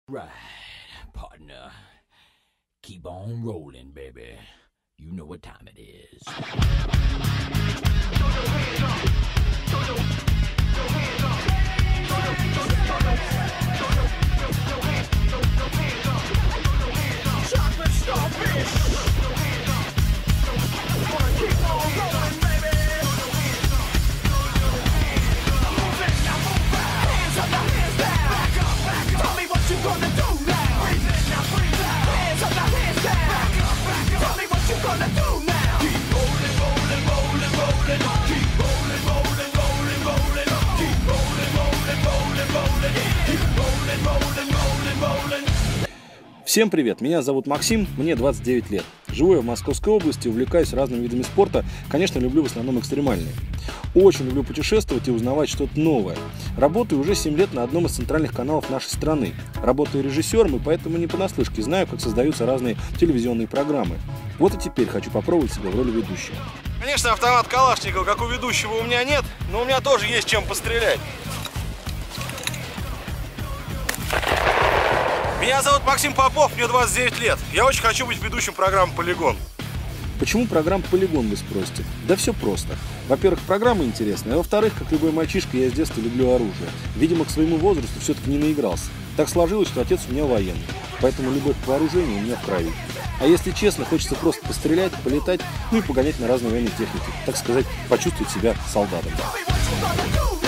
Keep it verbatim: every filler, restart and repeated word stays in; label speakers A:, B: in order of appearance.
A: Right, partner. Keep on rolling, baby. You know what time it is. Chocolate starfish. Keep on rolling, baby. Move it, now move out. Hands up, now hands down. Back up, back up. Tell me what you gonna do now. Breathe in, now breathe out. Hands up, now hands down. Back up, back up. Tell me what you gonna do now. Keep rolling, rolling, rolling, rolling. Keep rolling, rolling, rolling, rolling. Keep rolling, rolling, rolling, rolling. Keep rolling, rolling, rolling, rolling.
B: Всем привет, меня зовут Максим, мне двадцать девять лет. Живу я в Московской области, увлекаюсь разными видами спорта, конечно, люблю в основном экстремальные. Очень люблю путешествовать и узнавать что-то новое. Работаю уже семь лет на одном из центральных каналов нашей страны. Работаю режиссером и поэтому не понаслышке знаю, как создаются разные телевизионные программы. Вот и теперь хочу попробовать себя в роли ведущего.
C: Конечно, автомат Калашникова, как у ведущего, у меня нет, но у меня тоже есть чем пострелять. Меня зовут Максим Попов, мне двадцать девять лет. Я очень хочу быть ведущим программы «Полигон».
B: Почему программа «Полигон», вы спросите? Да все просто. Во-первых, программа интересная, а во-вторых, как любой мальчишка, я с детства люблю оружие. Видимо, к своему возрасту все-таки не наигрался. Так сложилось, что отец у меня военный, поэтому любовь к вооружению у меня в крови. А если честно, хочется просто пострелять, полетать, ну и погонять на разные военные техники. Так сказать, почувствовать себя солдатом.